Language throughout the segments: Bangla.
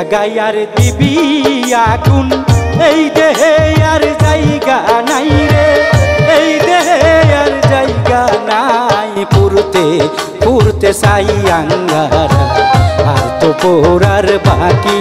জায়গায় আর দিবি আগুন, এই দেহে আর জায়গা নাই রে, এই দেহে আর জায়গা নাই। পুরতে পুরতে চাই আঙ্গার, আর তো পোড়ার বাকি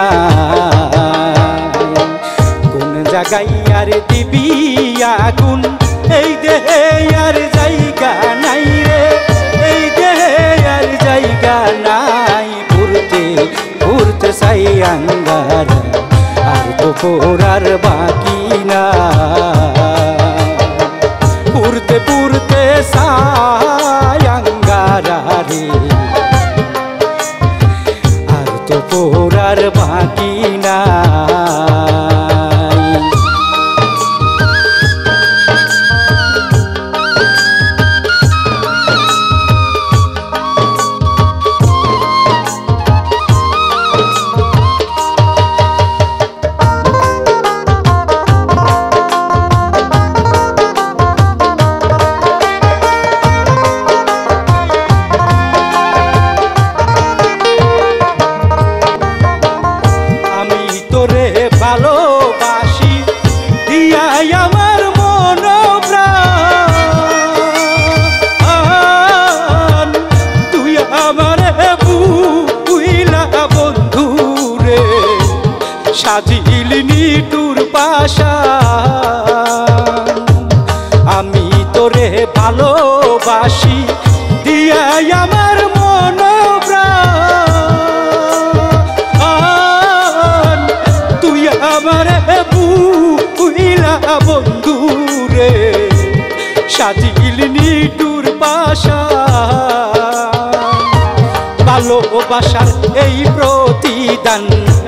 নাই। কোন জায়গায় আর দিবি আগুন, এই দেহে আর জায়গা নাই রে, এই দেহে আর জায়গা নাই। পুরতে পুরতে চাই আঙ্গার, আর তো পোড়ার বাকি নাই। পুরতে পুরতে চাই আঙ্গার রে, আর তো পোড়ার বাকি নাই। ভালোবাসি দিয়াই আমার মন প্রাণ, তুই আমার বুইলা বন্ধু রে, সাজিল নিটুর পাশান। আমি তোরে ভালোবাসি দিয়াই আমার মন প্রাণ, তুই আমার বুইলা বন্ধু রে, সাজিল নিটুর পাশান। ভালোবাসার এই প্রতিদান,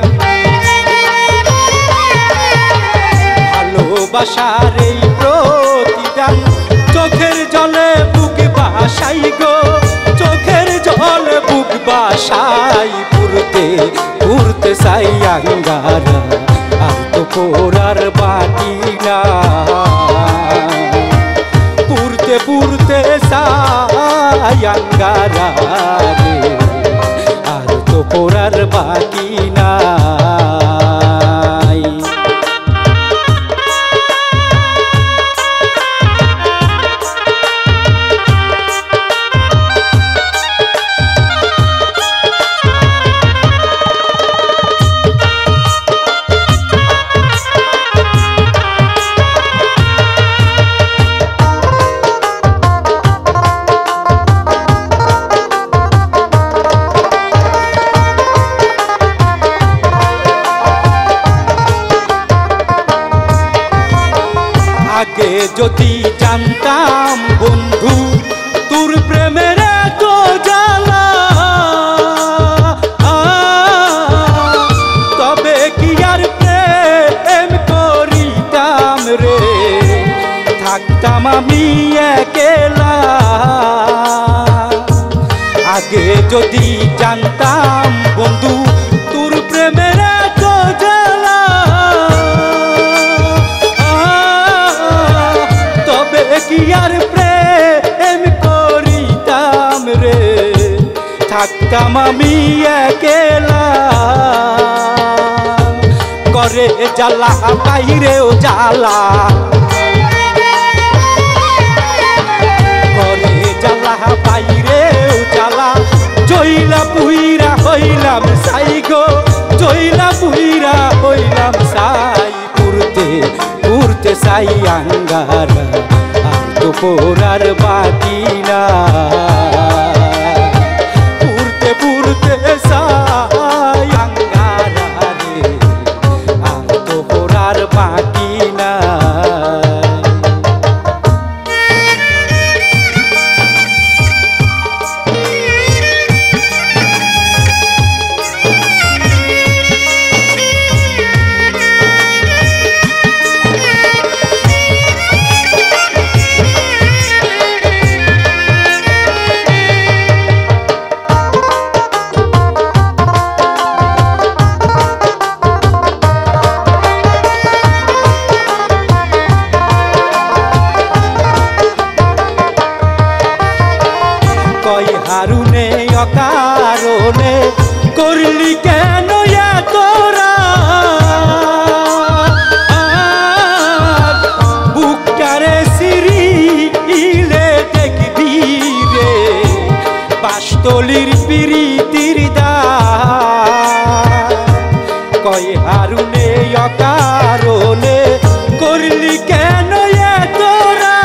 ভালোবাসার এই প্রতিদান, চোখের জলে বুক বাসাই গো, চোখের জলে বুক বাসাই। পুরতে পুরতে চাই আঙ্গার, আর তো পোড়ার বাকি নাই। পুরতে পুরতে চাই আঙ্গার রে, আর তো পোড়ার বাকি নাই। আগে যদি জানতাম বন্ধু তোর প্রেমের এত জ্বালা, তবে কি আর প্রেম করিতাম রে, থাকতাম আমি একলা। আগে যদি জানতাম বন্ধু তোর প্রেমের এত জ্বালা, কি আর প্রেম করিতাম রে, থাকতাম আমি একলা। করে জ্বালা বাইরেও জ্বালা, করে জ্বালা বাইরেও জ্বালা। জইলা পুইরা হইলাম সাই গো, জইলা পুইরা হইলাম সাই। পুরতে পুরতে চাই আঙ্গার, আর তো পোড়ার বাকি নাই। পুরতে পুরতে চাই আঙ্গার রে, আর তো পোড়ার বাকি নাই। অকারণে করলি কেন তোরা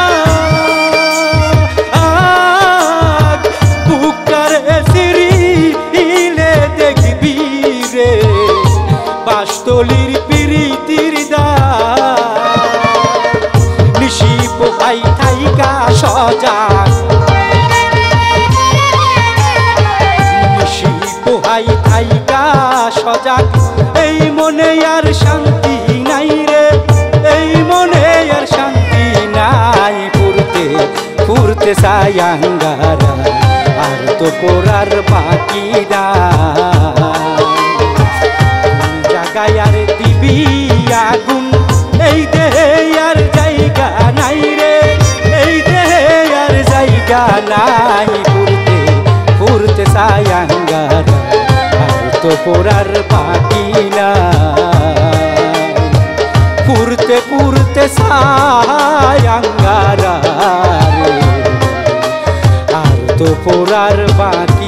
বুকটারে সিরিলে দেখবি রে বাসতলির প্রীতির নিশি পোহাই থাইকা সজাগ নিশি পোহাই থাইকা সজাগ এই মনে আর শান্তি নাই রে এই মনে আর শান্তি নাই পুরতে পুরতে সায়াঙ্গারা আর তো পোড়ার বাকি না জায়গায় আর দিবি আগুন এই দেহে আর জায়গা নাই রে এই দেহে আর জায়গা নাই পুরতে পুরতে সায়াঙ্গারা আর তো পোড়ার বাকি না পুরতে পুরতে সায়াঙ্গারা আর তো পোড়ার বাকি